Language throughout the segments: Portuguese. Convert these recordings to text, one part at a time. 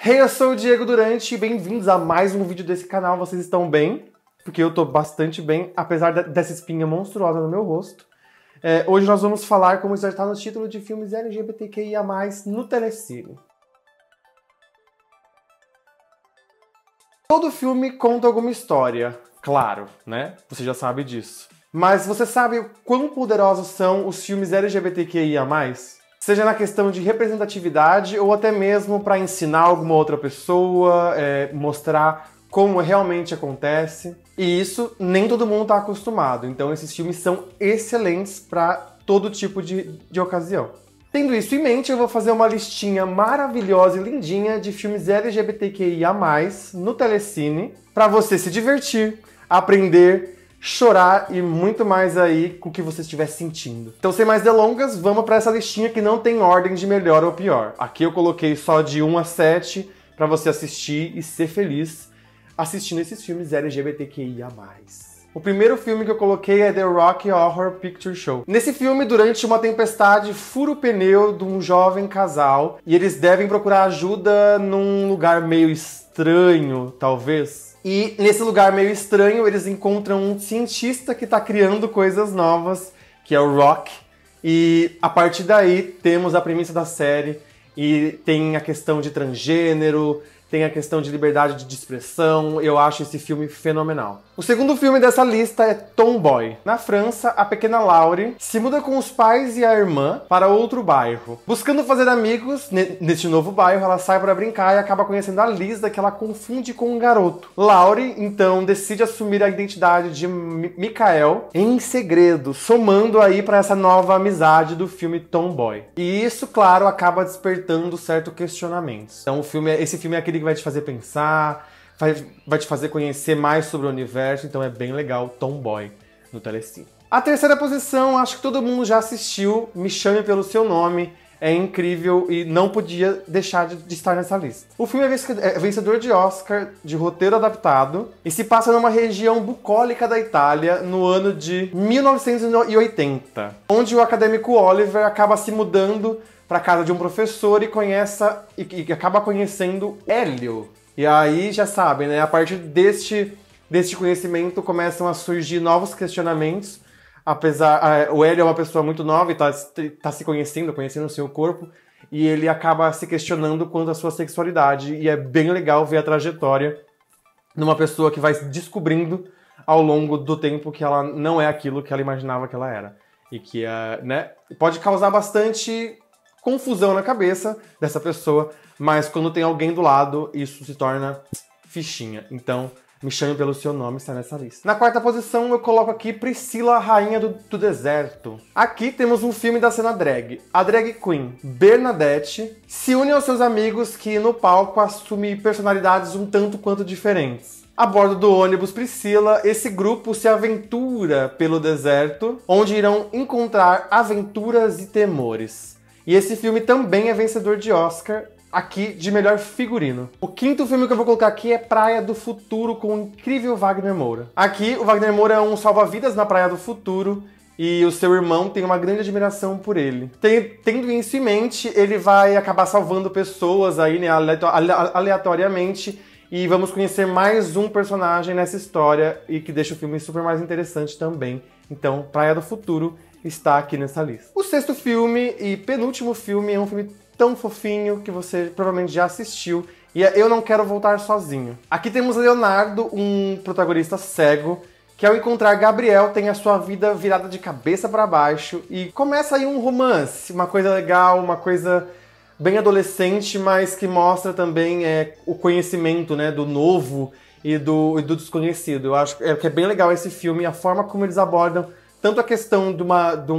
Hey, eu sou o Diego Durante e bem-vindos a mais um vídeo desse canal. Vocês estão bem? Porque eu tô bastante bem, apesar dessa espinha monstruosa no meu rosto. Hoje nós vamos falar, como já está no título, de filmes LGBTQIA+, no Telecine. Todo filme conta alguma história, claro, né? Você já sabe disso. Mas você sabe o quão poderosos são os filmes LGBTQIA+? Seja na questão de representatividade ou até mesmo para ensinar alguma outra pessoa, mostrar como realmente acontece. E isso nem todo mundo está acostumado. Então esses filmes são excelentes para todo tipo de ocasião. Tendo isso em mente, eu vou fazer uma listinha maravilhosa e lindinha de filmes LGBTQIA+, no Telecine, para você se divertir, aprender, chorar e muito mais aí com o que você estiver sentindo. Então, sem mais delongas, vamos para essa listinha que não tem ordem de melhor ou pior. Aqui eu coloquei só de 1 a 7 para você assistir e ser feliz assistindo esses filmes LGBTQIA+. O primeiro filme que eu coloquei é The Rocky Horror Picture Show. Nesse filme, durante uma tempestade, fura o pneu de um jovem casal e eles devem procurar ajuda num lugar meio estranho, talvez. E nesse lugar meio estranho, eles encontram um cientista que está criando coisas novas, que é o Rock. E a partir daí, temos a premissa da série. E tem a questão de transgênero, tem a questão de liberdade de expressão. Eu acho esse filme fenomenal. O segundo filme dessa lista é Tomboy. Na França, a pequena Laurie se muda com os pais e a irmã para outro bairro. Buscando fazer amigos neste novo bairro, ela sai para brincar e acaba conhecendo a Lisa, que ela confunde com um garoto. Laurie, então, decide assumir a identidade de Michael em segredo, somando aí para essa nova amizade do filme Tomboy. E isso, claro, acaba despertando certos questionamentos. Então, esse filme é aquele que vai te fazer pensar, vai te fazer conhecer mais sobre o universo, então é bem legal Tomboy no Telecine. A terceira posição, acho que todo mundo já assistiu, Me Chame Pelo Seu Nome, é incrível e não podia deixar de estar nessa lista. O filme é vencedor de Oscar de roteiro adaptado e se passa numa região bucólica da Itália no ano de 1980, onde o acadêmico Oliver acaba se mudando para casa de um professor e acaba conhecendo Hélio. E aí, já sabem, né? A partir deste conhecimento começam a surgir novos questionamentos. O Hélio é uma pessoa muito nova e tá se conhecendo o seu corpo. E ele acaba se questionando quanto à sua sexualidade. E é bem legal ver a trajetória numa pessoa que vai descobrindo ao longo do tempo que ela não é aquilo que ela imaginava que ela era. E que né, pode causar bastante confusão na cabeça dessa pessoa, mas quando tem alguém do lado, isso se torna fichinha. Então, Me Chame Pelo Seu Nome está nessa lista. Na quarta posição, eu coloco aqui Priscila, Rainha do Deserto. Aqui temos um filme da cena drag. A drag queen Bernadette se une aos seus amigos que, no palco, assume personalidades um tanto quanto diferentes. A bordo do ônibus Priscila, esse grupo se aventura pelo deserto, onde irão encontrar aventuras e temores. E esse filme também é vencedor de Oscar, aqui de melhor figurino. O quinto filme que eu vou colocar aqui é Praia do Futuro, com o incrível Wagner Moura. Aqui, o Wagner Moura é um salva-vidas na Praia do Futuro, e o seu irmão tem uma grande admiração por ele. Tendo isso em mente, ele vai acabar salvando pessoas aí, né, aleatoriamente, e vamos conhecer mais um personagem nessa história, e que deixa o filme super mais interessante também. Então, Praia do Futuro está aqui nessa lista. O sexto filme e penúltimo filme é um filme tão fofinho que você provavelmente já assistiu, e é Eu Não Quero Voltar Sozinho. Aqui temos Leonardo, um protagonista cego, que ao encontrar Gabriel tem a sua vida virada de cabeça para baixo e começa aí um romance, uma coisa legal, uma coisa bem adolescente, mas que mostra também o conhecimento, né, do novo e do desconhecido. Eu acho que é bem legal esse filme, a forma como eles abordam tanto a questão de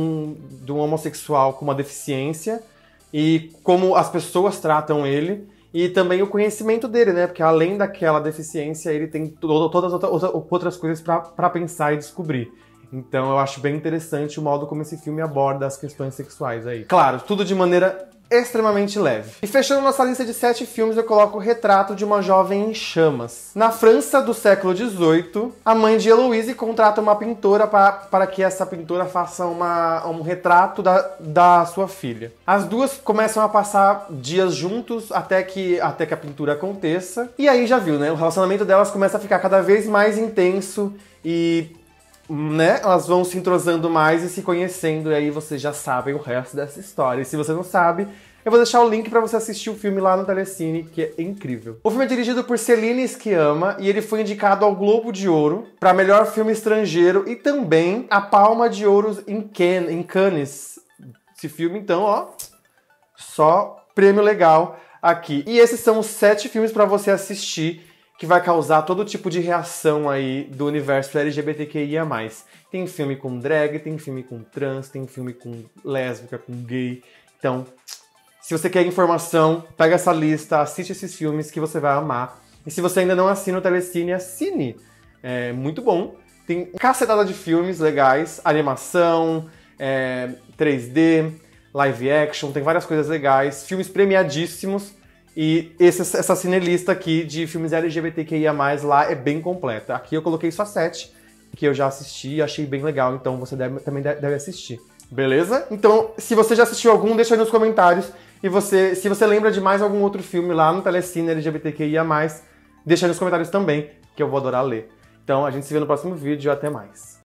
um homossexual com uma deficiência e como as pessoas tratam ele, e também o conhecimento dele, né? Porque além daquela deficiência, ele tem todas as outras coisas para pensar e descobrir. Então eu acho bem interessante o modo como esse filme aborda as questões sexuais aí. Claro, tudo de maneira extremamente leve. E fechando nossa lista de 7 filmes, eu coloco o Retrato de uma Jovem em Chamas. Na França do século XVIII, a mãe de Heloise contrata uma pintora para que essa pintora faça um retrato da sua filha. As duas começam a passar dias juntos até que a pintura aconteça. E aí já viu, né? O relacionamento delas começa a ficar cada vez mais intenso e, né, elas vão se entrosando mais e se conhecendo, e aí vocês já sabem o resto dessa história. E se você não sabe, eu vou deixar o link pra você assistir o filme lá no Telecine, que é incrível. O filme é dirigido por Celine Sciamma e ele foi indicado ao Globo de Ouro pra melhor filme estrangeiro e também a Palma de Ouro em Cannes. Esse filme, então, ó, só prêmio legal aqui. E esses são os 7 filmes pra você assistir que vai causar todo tipo de reação aí do universo LGBTQIA+. Tem filme com drag, tem filme com trans, tem filme com lésbica, com gay. Então, se você quer informação, pega essa lista, assiste esses filmes que você vai amar. E se você ainda não assina o Telecine, assine. É muito bom. Tem cacetada de filmes legais, animação, 3D, live action, tem várias coisas legais, filmes premiadíssimos. E essa cinelista aqui de filmes LGBTQIA+, lá é bem completa. Aqui eu coloquei só 7, que eu já assisti e achei bem legal, então você também deve assistir. Beleza? Então, se você já assistiu algum, deixa aí nos comentários. E se você lembra de mais algum outro filme lá no Telecine LGBTQIA+, deixa aí nos comentários também, que eu vou adorar ler. Então, a gente se vê no próximo vídeo. Até mais.